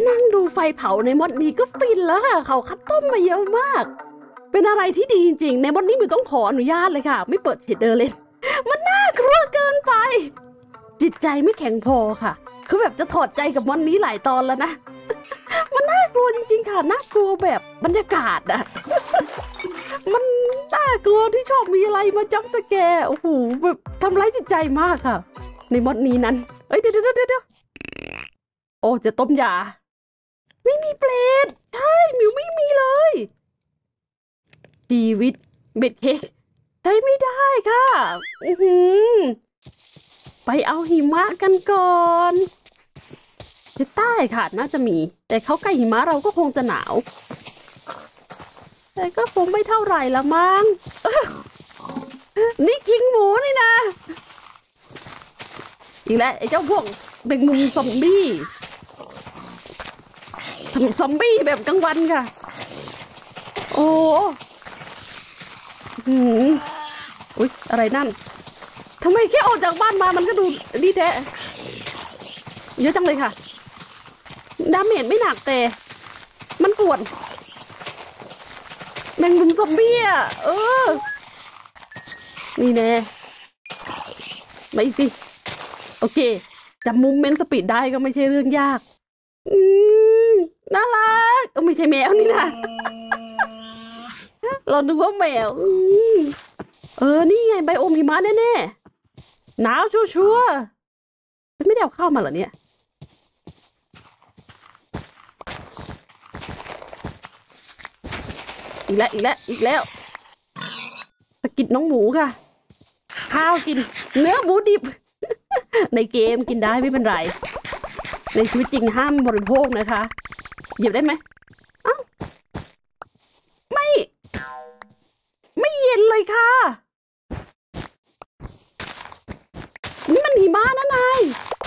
นั่งดูไฟเผาในมดนี้ก็ฟินแล้วค่ะเขาคัดต้มมาเยอะมากเป็นอะไรที่ดีจริงๆในมดนี้มิวต้องขออนุญาตเลยค่ะไม่เปิดเชดเดอร์เลยมันน่ากลัวเกินไปจิตใจไม่แข็งพอค่ะคือแบบจะถอดใจกับมดนี้หลายตอนแล้วนะมันน่ากลัวจริงๆค่ะน่ากลัวแบบบรรยากาศอะมันน่ากลัวที่ชอบมีอะไรมาจับสแกร์โอ้โหแบบทำร้ายจิตใจมากค่ะในมดนี้นั้นเอ้ยเดี๋ยวโอ้จะต้มยาไม่มีเปรตใช่มิวไม่มีเลยชีวิตเบ็ดเค้กใช้ไม่ได้ค่ะไปเอาหิมะกันก่อนที่ใต้ค่ะน่าจะมีแต่เขาใกล้หิมะเราก็คงจะหนาวแต่ก็คงไม่เท่าไหร่ละมั้งนี่กินหมูนี่นะอีกแล้วไอ้เจ้าพวกเป็นมุมซอมบี้ซอมบี้แบบกลางวันค่ะโอ้อุ๊ยอะไรนั่นทำไมแค่ออกจากบ้านมามันก็ดูดีแท้เยอะจังเลยค่ะดาเมจไม่หนักแต่มันปวดแมงมุมซอมบี้อ่ะนี่แน่ไม่สิโอเคจับมุมเมนสปีดได้ก็ไม่ใช่เรื่องยากน่ารักไม่ใช่แมวนี่นะเรานึกว่าแมวนี่ไงไบโอมหิมะแน่ๆหนาวชัวร์ไม่ได้เอาเข้ามาเหรอเนี่ยอีกแล้วสกิดน้องหมูค่ะข้าวกินเนื้อหมูดิบในเกมกินได้ไม่เป็นไรในชีวิตจริงห้ามบริโภคนะคะหยิบได้ไหมเอ้าไม่เย็นเลยค่ะนี่มันหิมะนะนาย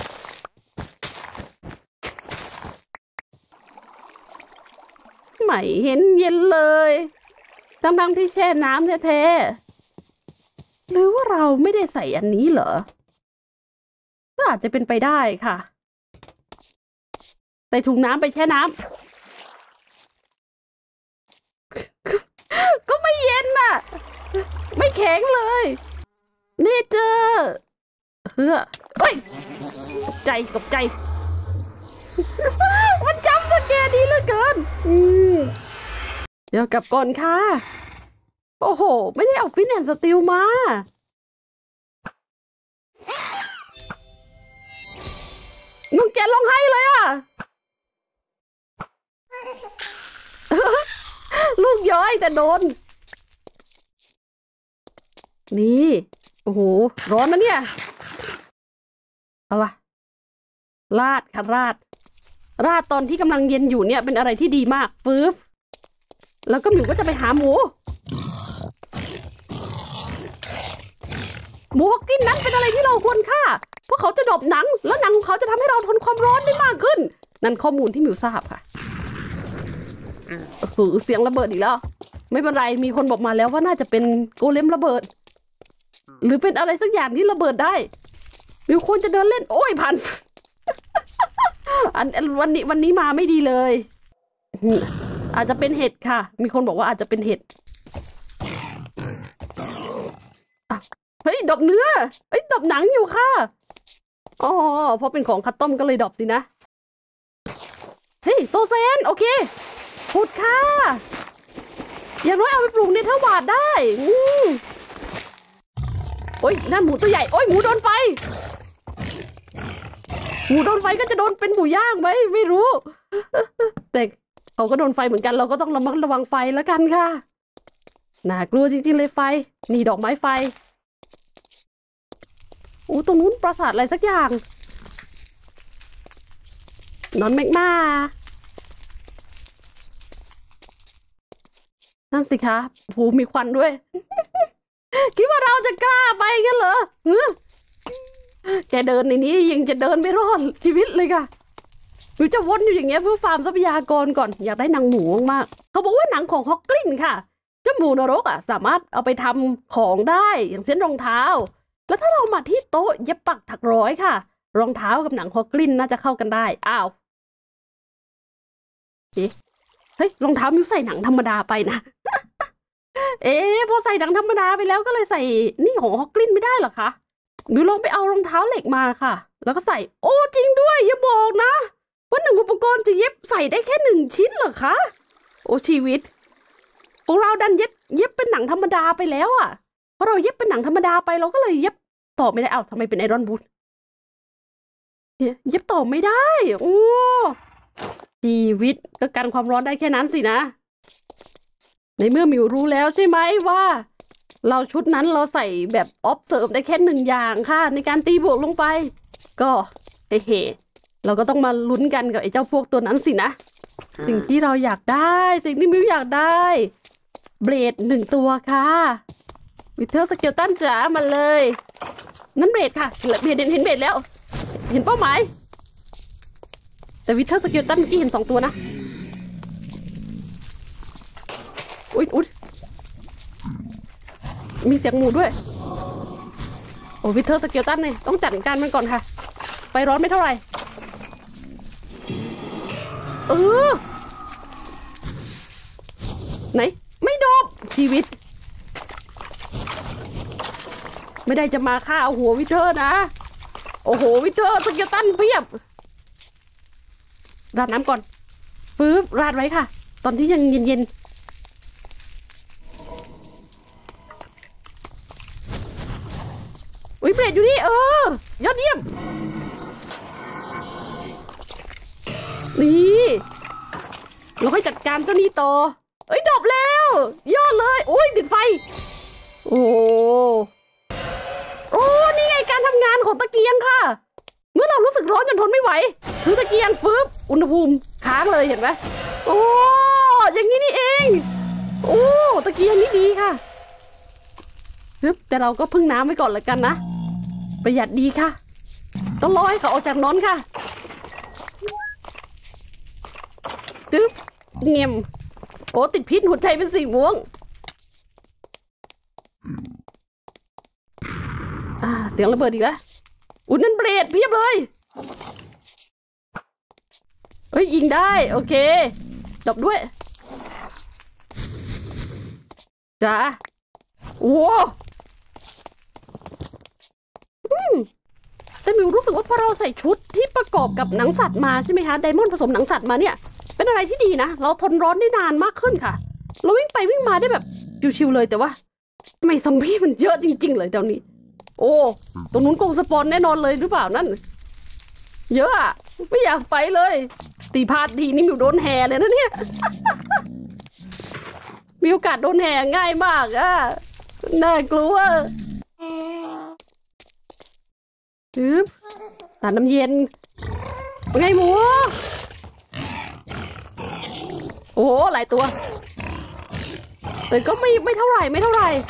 ไม่เห็นเย็นเลยทั้งที่แช่น้ำแท้ๆหรือว่าเราไม่ได้ใส่อันนี้เหรอก็อาจจะเป็นไปได้ค่ะใส่ถุงน้ำไปแช่น้ำก็ไม่เย็นน่ะไม่แข็งเลยนี่เจอเฮ้ยตกใจมันจำสแกนดีเหลือเกินเดี๋ยวกลับก่อนค่ะโอ้โหไม่ได้เอาฟินแอนด์สตีลมาน้องแกร้องไห้เลยอ่ะลูกย้อยแต่โดนนี่โอ้โหร้อนนะเนี่ยเอาล่ะราดค่ะราดตอนที่กำลังเย็นอยู่เนี่ยเป็นอะไรที่ดีมากปึ๊บแล้วก็หมิวก็จะไปหาหมูฮอกกินนั้นเป็นอะไรที่เราควรค่าเพราะเขาจะดบหนังแล้วหนังของเขาจะทำให้เราทนความร้อนได้มากขึ้นนั่นข้อมูลที่หมิวทราบค่ะเสียงระเบิดอีกแล้วไม่เป็นไรมีคนบอกมาแล้วว่าน่าจะเป็นโกเลมระเบิดหรือเป็นอะไรสักอย่างที่ระเบิดได้มิวควรจะเดินเล่นโอ้ยพันวันนี้มาไม่ดีเลยอาจจะเป็นเห็ดค่ะมีคนบอกว่าอาจจะเป็นเห็ดเฮ้ยดอกเนื้อดอกหนังอยู่ค่ะอ๋อเพราะเป็นของคัสตอมก็เลยดอกสินะเฮ้ยโซเซนโอเคขุดค่ะอย่างน้อยเอาไปปลูกในเทวาดได้โอ้ยนั่นหมูตัวใหญ่โอ้ยหมูโดนไฟก็จะโดนเป็นหมูย่างไหมไม่รู้แต่เขาก็โดนไฟเหมือนกันเราก็ต้องระมัดระวังไฟแล้วกันค่ะน่ากลัวจริงๆเลยไฟนี่ดอกไม้ไฟตรงนู้นปราสาทอะไรสักอย่างนอนแมกมานั่นสิคะหูมีควันด้วยคิดว่าเราจะกล้าไปกันเหรอแกเดินในนี้ยังจะเดินไม่รอดชีวิตเลยค่ะหรือจะวนอยู่อย่างเงี้ยเพื่อฟาร์มทรัพยากรก่อนอยากได้หนังหมูมากๆเขาบอกว่าหนังของฮอกกลินค่ะเจ้าหมูนรกสามารถเอาไปทำของได้อย่างเช่นรองเท้าแล้วถ้าเรามาที่โต๊ะเย็บปักถักร้อยค่ะรองเท้ากับหนังฮอกกลินน่าจะเข้ากันได้อ้าวเอ๊ะเฮ้ยรองเท้ามิวใส่หนังธรรมดาไปนะ เอ๊ะพอใส่หนังธรรมดาไปแล้วก็เลยใส่นี่ของฮอกกลินไม่ได้เหรอคะมิวลองไปเอารองเท้าเหล็กมาค่ะ แล้วก็ใส่โอ้จริงด้วยอย่าบอกนะว่า1 อุปกรณ์จะเย็บใส่ได้แค่1 ชิ้นเหรอคะโอ้ชีวิตของเราดันเย็บเป็นหนังธรรมดาไปแล้วอ่ะเพราะเราเย็บเป็นหนังธรรมดาไปเราก็เลยเย็บต่อไม่ได้ทำไมเป็นไอรอนบูทเย็บต่อไม่ได้โอ้ชีวิตก็กันความร้อนได้แค่นั้นสินะในเมื่อมิวรู้แล้วใช่ไหมว่าเราชุดนั้นเราใส่แบบออฟเซิร์ฟได้แค่1 อย่างค่ะในการตีบวกลงไปก็เฮ้เราก็ต้องมาลุ้นกันกับไอ้เจ้าพวกตัวนั้นสินะสิ่งที่เราอยากได้สิ่งที่มิวอยากได้เบลด1 ตัวค่ะวิเทอร์สเกลตันจ๋ามาเลยนั่นเบลดค่ะเห็นเบลดแล้วเห็นเป้าหมายแต่วิเทอร์สเกลตันเมื่อกี้เห็น2 ตัวนะอุ๊ยมีเสียงหมูด้วยโอ้วิเทอร์สเกลตันเนี่ยต้องจัดการมันก่อนค่ะไฟร้อนไม่เท่าไหร่ไหนไม่โดบชีวิตไม่ได้จะมาฆ่าเอาหัววิเทอร์นะโอ้โหวิเทอร์สเกลตันเพียบราดน้ำก่อนปึ๊บราดไว้ค่ะตอนที่ยังเย็นอุ๊ยเบรดอยู่นี่ยอดเยี่ยมนี่เราค่อยจัดการเจ้านี่ต่อดบแล้วยอดเลยโอ้ยติดไฟโอ้นี่ไงการทำงานของตะเกียงค่ะเมื่อเรารู้สึกร้อนจนทนไม่ไหวถือตะเกียงปึ๊บอุณหภูมิค้างเลยเห็นไหมโอ้อย่างนี้นี่เองโอ้ตะเกียงนี่ดีค่ะปึ๊บแต่เราก็พึ่งน้ำไว้ก่อนละกันนะประหยัดดีค่ะต้องรอให้เขาออกจากนอนค่ะจึ๊บเงียบโอ้ติดพิษหัวใจเป็นสีม่วงเสียงระเบิดอีกแล้วอุ่นนั่นเบรดเพียบเลยยิงได้โอเคดบด้วยจ้าโอ้แต่มิวรู้สึกว่าพอเราใส่ชุดที่ประกอบกับหนังสัตว์มาใช่ไหมคะไดมอนด์ผสมหนังสัตว์มาเนี่ยเป็นอะไรที่ดีนะเราทนร้อนได้นานมากขึ้นค่ะเราวิ่งไปวิ่งมาได้แบบชิวๆเลยแต่ว่าทำไมซอมบี้มันเยอะจริงๆเลยเดี๋ยวนี้โอ้ตรงนู้นกงสปอนแน่นอนเลยหรือเปล่านั่นเยอะอะไม่อยากไปเลยตีพาดทีนี่มิวโดนแห่เลยนะเนี่ย มีโอกาสโดนแห่ง่ายมากน่ากลัวจึ๊บตาน้ำเย็นเป็นไงหมูโอ้หลายตัวแต่ก็ไม่เท่าไหร่นี่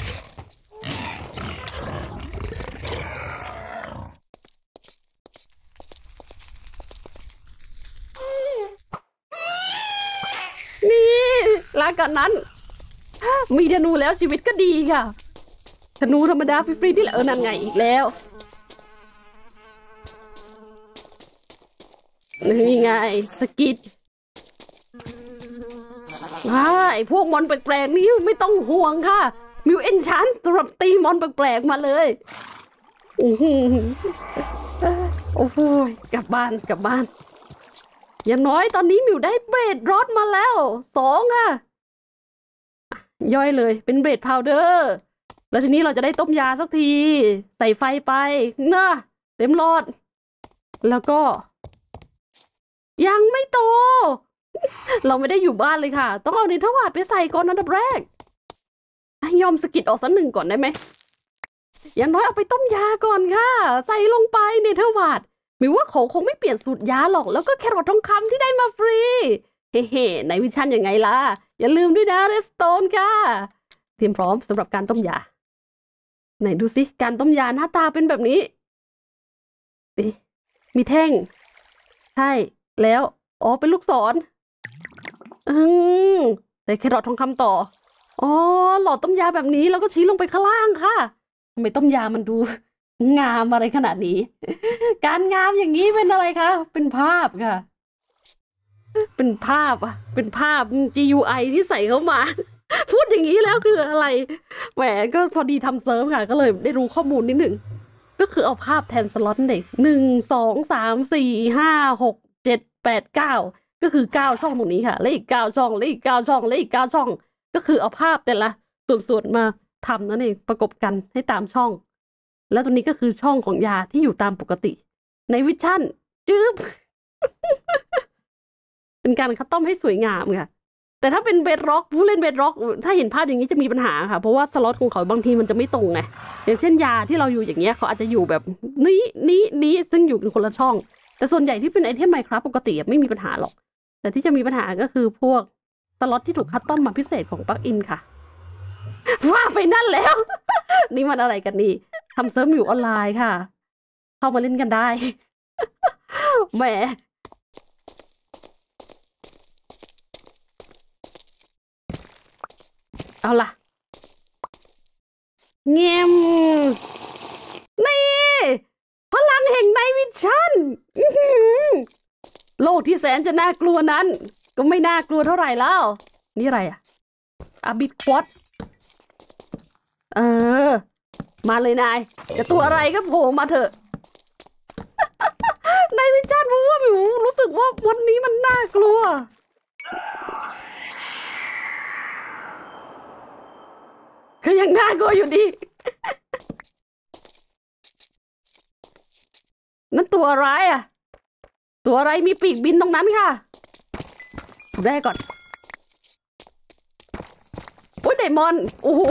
ลากันนั้นมีธนูแล้วชีวิตก็ดีค่ะธนูธรรมดาฟรีๆนี่แหละนั่นไงอีกแล้วนี่ไงสกิดไอ้พวกมอนแปลกๆนี่ไม่ต้องห่วงค่ะมิวเอนชันสำหรับตีมอนแปลกๆมาเลยโอ้โหกลับบ้านอย่างน้อยตอนนี้มิวได้เบรดรอดมาแล้ว2ค่ะย่อยเลยเป็นเบรดพาวเดอร์แล้วทีนี้เราจะได้ต้มยาสักทีใส่ไฟไปนะเต็มหลอดแล้วก็ยังไม่โตเราไม่ได้อยู่บ้านเลยค่ะต้องเอาเนเธอร์วาร์ดไปใส่ก่อนอันดับแรกยอมสกิดออกสัก1ก่อนได้ไหมอย่างน้อยเอาไปต้มยาก่อนค่ะใส่ลงไปเนเธอร์วาร์ดมิวว่าเขาคงไม่เปลี่ยนสูตรยาหรอกแล้วก็แครอททองคำที่ได้มาฟรีเฮ้ในวิชั่นยังไงล่ะอย่าลืมด้วยนะเรสโตนค่ะเตรียมพร้อมสำหรับการต้มยาไหนดูสิการต้มยาหน้าตาเป็นแบบนี้มีแท่งใช่แล้วเป็นลูกศรใส่แครอททองคำต่อหลอดต้มยาแบบนี้แล้วก็ชี้ลงไปข้างล่างค่ะทำไมต้มยามันดูงามอะไรขนาดนี้การงามอย่างนี้เป็นอะไรคะเป็นภาพค่ะเป็นภาพอะเป็นภาพ GUI ที่ใส่เข้ามา พูดอย่างนี้แล้วคืออะไรแหมก็พอดีทำเซิร์ฟค่ะก็เลยได้รู้ข้อมูลนิดหนึ่งก็คือเอาภาพแทนสล็อตเด็ก1 2 3 4 5 6 7 8 9ก็คือ9 ช่องตรงนี้ค่ะและอีก9 ช่องและอีก9 ช่องและอีก9 ช่องก็คือเอาภาพแต่ละส่วนๆมาทำนั่นเองประกบกันให้ตามช่องแล้วตรงนี้ก็คือช่องของยาที่อยู่ตามปกติในวิชั่นจื๊บ เป็นการคัสตอมให้สวยงามค่ะแต่ถ้าเป็นเบดร็อกผู้เล่นเบดร็อกถ้าเห็นภาพอย่างนี้จะมีปัญหาค่ะเพราะว่าสล็อตของเขาบางทีมันจะไม่ตรงไงอย่างเช่นยาที่เราอยู่อย่างเงี้ยเขาอาจจะอยู่แบบนี้ซึ่งอยู่กันคนละช่องแต่ส่วนใหญ่ที่เป็นไอเทมไมครับปกติไม่มีปัญหาหรอกแต่ที่จะมีปัญหาก็คือพวกสล็อตที่ถูกคัสตอมมาพิเศษของปลั๊กอินค่ะว่าไปนั่นแล้ว นี่มันอะไรกันนี่ทำเซิร์ฟอยู่ออนไลน์ค่ะเข้ามาเล่นกันได้ แหมเอาล่ะเงียมนี่พลังแห่งไนวิชั่นโลกที่แสนจะน่ากลัวนั้นก็ไม่น่ากลัวเท่าไหร่แล้วนี่อะไรอ่ะอาบิดควอตมาเลยนายจะตัวอะไรก็โผล่มาเถอะ ไนวิชั่นเพราะว่าหมิวรู้สึกว่าวันนี้มันน่ากลัวก็ยังน่ากลัวอยู่ดี นั่นตัวอะไรอ่ะตัวอะไรมีปีกบินตรงนั้นค่ะได้ก่อนโอ้ยไดมอนด์โอ้โห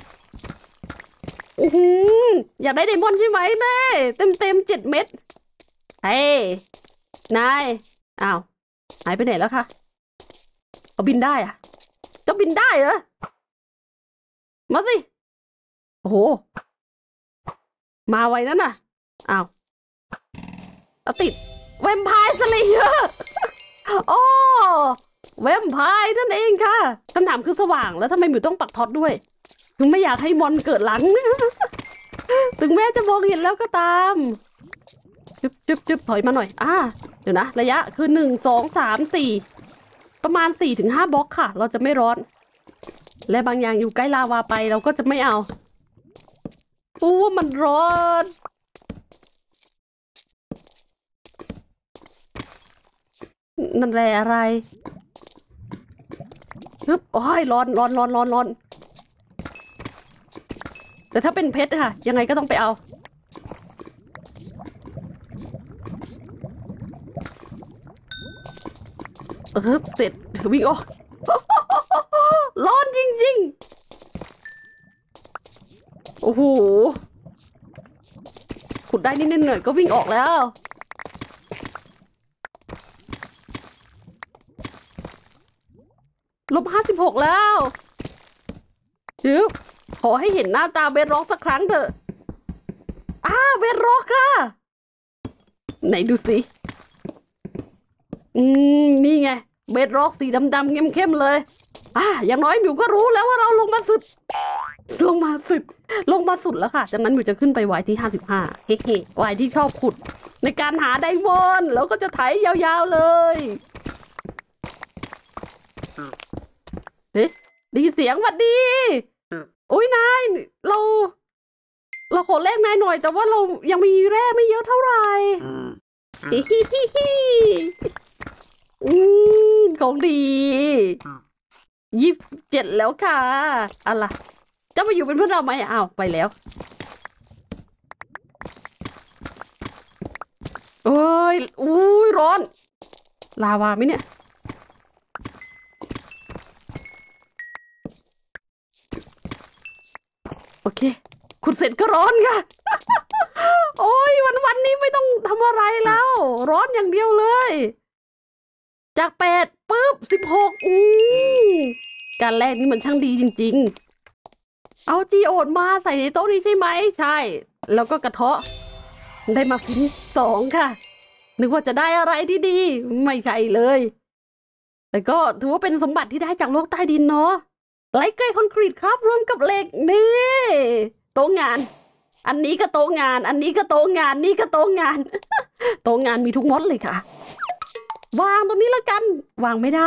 อยากได้ไดมอนด์ใช่ไหมเน่เต็ม7 เม็ดเฮ้ยนายอ้าวหายไปไหนแล้วคะเอาบินได้อ่ะเจ้าบินได้เหรอมาสิโอ้โหมาไวนั่นน่ะอ้าวติดแวมไพร์สเลเยอร์โอ้แวมไพร์นั่นเองค่ะคำถามคือสว่างแล้วทำไมหมิวต้องปักท็อตด้วยถึงไม่อยากให้มอนเกิดหลัง ถึงแม้จะมองเห็นแล้วก็ตามจึ๊บถอยมาหน่อยเดี๋ยวนะระยะคือ1 2 3 4ประมาณ4 ถึง 5 บล็อกค่ะเราจะไม่ร้อนและบางอย่างอยู่ใกล้ลาวาไปเราก็จะไม่เอามันร้อนนั่นแหละอะไรฮึบโอ้ยร้อนแต่ถ้าเป็นเพชรค่ะยังไงก็ต้องไปเอาเสร็จวิ่งออก ร้อนจริงๆโอ้โหขุดได้นิดหน่อยก็วิ่งออกแล้ว-56แล้วขอให้เห็นหน้าตาเบดร็อกสักครั้งเถอะเบดร็อกค่ะไหนดูสินี่ไงเบดร็อกสีดำๆเข้มๆเลยอย่างน้อยหมิวก็รู้แล้วว่าเราลงมาสุดแล้วค่ะจากนั้นหมิวจะขึ้นไปไวที่55เฮ้ไวที่ชอบขุดในการหาไดมอนด์แล้วก็จะไถยาวๆเลยได้ยินเสียงหวัดดีโอ้ยนายเราขอแลกนายหน่อยแต่ว่าเรายังมีแร่ไม่เยอะเท่าไหร่ของดี27แล้วค่ะอะไรจะมาอยู่เป็นเพื่อนเราไหมไปแล้วเอ้ยร้อนลาวาไหมเนี่ยโอเคขุดเสร็จก็ร้อนค่ะ โอ้ยวันนี้ไม่ต้องทำอะไรแล้วร้อนอย่างเดียวเลยจาก8ปุ๊บ16การแรกนี่มันช่างดีจริงๆเอาจีโอดมาใส่ในโต๊ะนี้ใช่ไหมใช่แล้วก็กระเทาะได้มาฟิน2ค่ะนึกว่าจะได้อะไรที่ดีไม่ใช่เลยแต่ก็ถือว่าเป็นสมบัติที่ได้จากโลกใต้ดินเนาะไลท์เกรย์คอนกรีตครับรวมกับเหล็กนี่โต๊ะงานอันนี้ก็โต๊ะงานอันนี้ก็โต๊ะงานนี่ก็โต๊ะงาน โต๊ะงานมีทุกมอดเลยค่ะวางตรงนี้แล้วกัน วางไม่ได้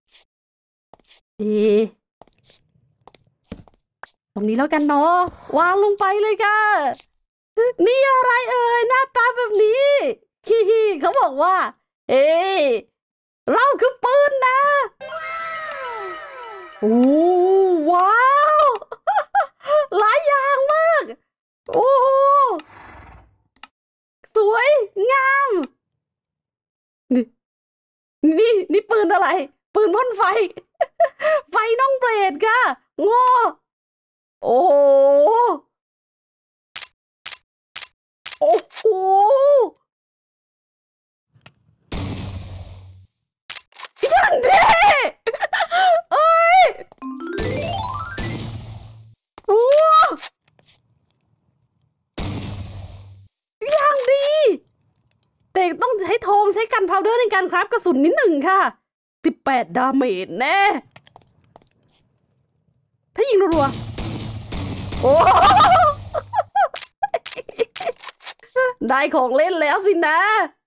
ตรงนี้แล้วกันเนาะวางลงไปเลยค่ะนี่อะไรเอ่ยหน้าตาแบบนี้ฮิเขาบอกว่าเอ้เราคือปืนนะโอ้ว้าวหลายอย่างมากโอ้สวยงามนี่ปืนอะไรปืนพ่นไฟไฟน้องเบรดค่ะโง่โอ้โอ้โหอย่างดีเอ้ยโอ้อย่างดีแต่ต้องใช้ทองใช้กันพาวเดอร์ในการคราฟกระสุนนิดหนึ่งค่ะ18 ดาเมจแน่ถ้ายิงรัวๆโอ้ได้ของเล่นแล้วสินะ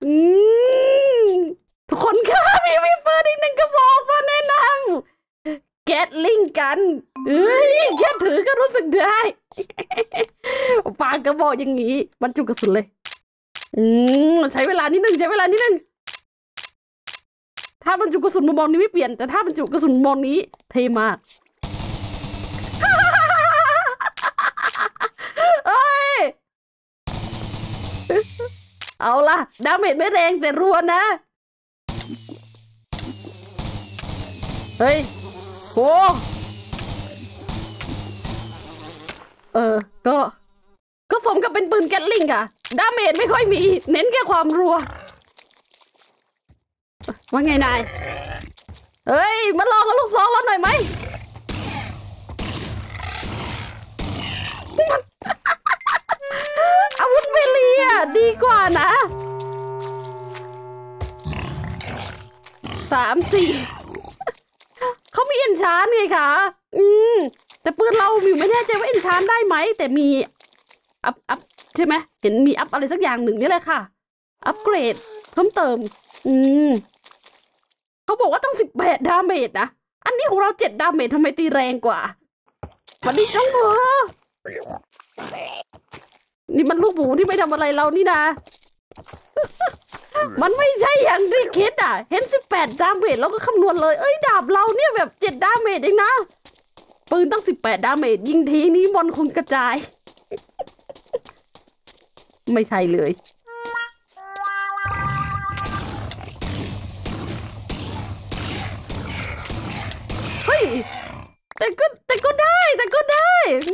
ทุกคนค่ะมีปืนอีก1 กระบอกมาแนะนำแก๊สลิงกันแค่ถือก็รู้สึกได้ปากกระบอกอย่างนี้บรรจุกระสุนเลยใช้เวลานิดนึงถ้าบรรจุกระสุนมุมมองนี้ไม่เปลี่ยนแต่ถ้าบรรจุกระสุนมุมมองนี้เท่มากเอาล่ะดาเมจไม่แรงแต่รัวนะเฮ้ยโหก็สมกับเป็นปืนแกตลิงค่ะดาเมจไม่ค่อยมีเน้นแค่ความรัวว่าไงนายเฮ้ยมาลองกับลูกซองเราหน่อยไหมอาวุธเมลีอ่ะดีกว่านะ3 4เขามีเอนชานไงคะแต่ปืนเรามิวไม่แน่ใจว่าเอนชานได้ไหมแต่มีอัพใช่ไหมเห็นมีอัพอะไรสักอย่างหนึ่งนี่แหละค่ะอัพเกรดเพิ่มเติมเขาบอกว่าต้อง18 ดาเมจนะอันนี้ของเรา7 ดาเมจทำไมตีแรงกว่าวันนี้ต้องนี่มันลูกหมูที่ไม่ทำอะไรเรานี่นะมันไม่ใช่อย่างที่คิดอ่ะเห็น18 ดาเมจแล้วก็คำนวณเลยดาบเราเนี่ยแบบ7 ดาเมจเองนะปืนตั้ง18 ดาเมจยิงทีนี้บอลคงกระจายไม่ใช่เลยเฮ้ยแต่ก็ได้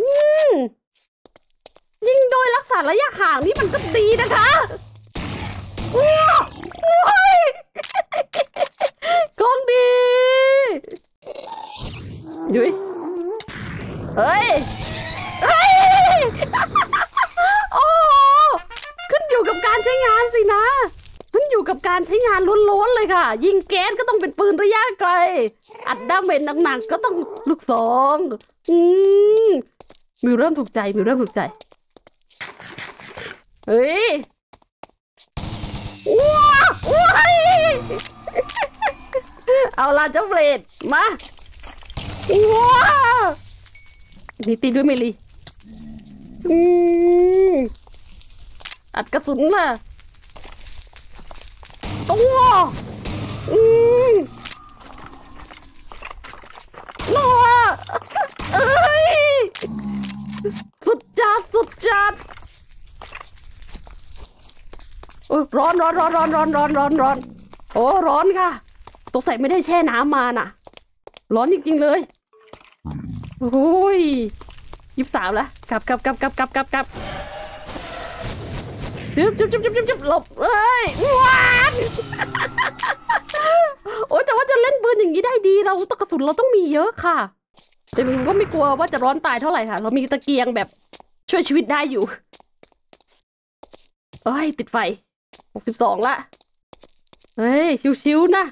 ยิงโดยรักษาระยะห่างนี่มันก็ดีนะคะของดียุ้ยเฮ้ยโอ้ขึ้นอยู่กับการใช้งานสินะขึ้นอยู่กับการใช้งานล้วนๆเลยค่ะยิงแก๊สก็ต้องเป็นปืนระยะไกลอัดดาเมจหนักๆก็ต้องลูกซองมิวเริ่มถูกใจเฮ้ยว้ายเอาล่ะเจ้าเบลดมาว้านี่ตีด้วยเมลีอัดกระสุนล่ะตัวนัวสุดจัดโอ้ร้อนโอ้ร้อนค่ะตัวใส่ไม่ได้แช่น้ำมาน่ะร้อนจริงๆเลยโอ้ย23แล้วกลับจุ๊บหลบว้านโอ้ยแต่ว่าจะเล่นปืนอย่างนี้ได้ดีเรากระสุนเราต้องมีเยอะค่ะแต่มันก็ไม่กลัวว่าจะร้อนตายเท่าไหร่ค่ะเรามีตะเกียงแบบช่วยชีวิตได้อยู่ติดไฟ62ละเฮ้ยชิวๆนะ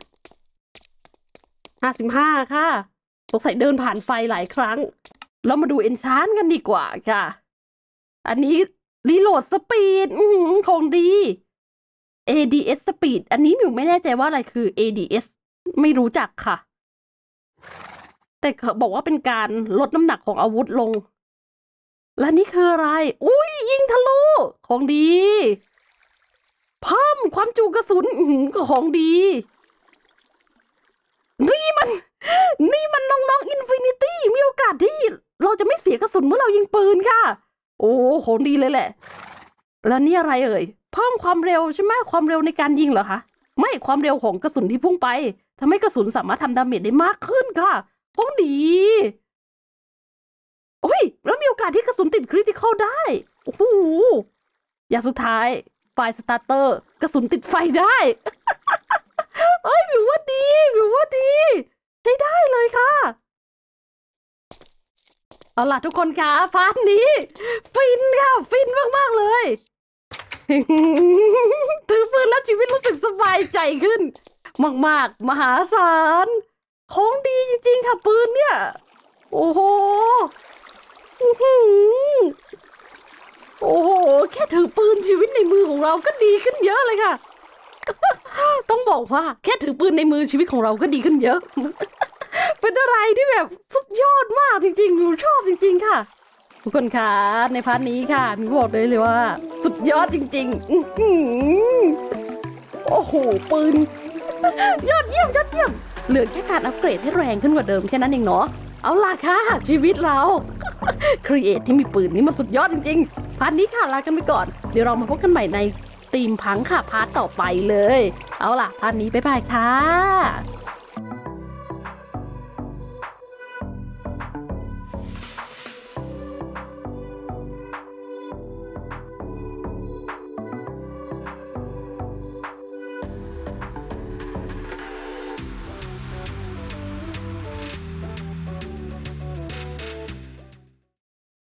55ค่ะสงสัยเดินผ่านไฟหลายครั้งเรามาดูเอนชานกันดีกว่าค่ะอันนี้รีโหลดสปีดของดี ADS Speed อันนี้มิวไม่แน่ใจว่าอะไรคือ ADS ไม่รู้จักค่ะแต่เขาบอกว่าเป็นการลดน้ำหนักของอาวุธลงและนี่คืออะไรอุ้ยยิงทะลุของดีเพิ่มความจุกระสุนก็ของดีนี่มันน้องๆอินฟินิตี้มีโอกาสที่เราจะไม่เสียกระสุนเมื่อเรายิงปืนค่ะโอ้ของดีเลยแหละแล้วนี่อะไรเอ่ยเพิ่มความเร็วใช่ไหมความเร็วในการยิงเหรอคะไม่ความเร็วของกระสุนที่พุ่งไปทำให้กระสุนสามารถทำดาเมจได้มากขึ้นค่ะของดีโอ้ยแล้วมีโอกาสที่กระสุนติดคริติคอลได้โอ้โหอย่างสุดท้ายไฟสตาร์เตอร์กระสุนติดไฟได้เอ้ยวิวว่าดีใช้ได้เลยค่ะเอาล่ะทุกคนค่ะพาร์ทนี้ฟินค่ะฟินมากๆเลยถือปืนแล้วชีวิตรู้สึกสบายใจขึ้นมากๆมหาศาลของดีจริงๆค่ะปืนเนี่ยโอ้โหโอ้โหแค่ถือปืนชีวิตในมือของเราก็ดีขึ้นเยอะเลยค่ะต้องบอกว่าแค่ถือปืนในมือชีวิตของเราก็ดีขึ้นเยอะเป็นอะไรที่แบบสุดยอดมากจริงๆหนูชอบจริงๆค่ะทุกคนคะในพาร์ทนี้ค่ะหนูบอกเลยว่าสุดยอดจริงๆโอ้โหปืนยอดเยี่ยมเหลือแค่การอัปเกรดให้แรงขึ้นกว่าเดิมแค่นั้นเองเนาะเอาล่ะค่ะชีวิตเราครีเอทที่มีปืนนี่มันสุดยอดจริงๆพาร์ทนี้ค่ะลากันไปก่อนเดี๋ยวเรามาพบกันใหม่ในตีมพังค่ะพาร์ทต่อไปเลยเอาล่ะพาร์ทนี้บ๊ายบายค่ะ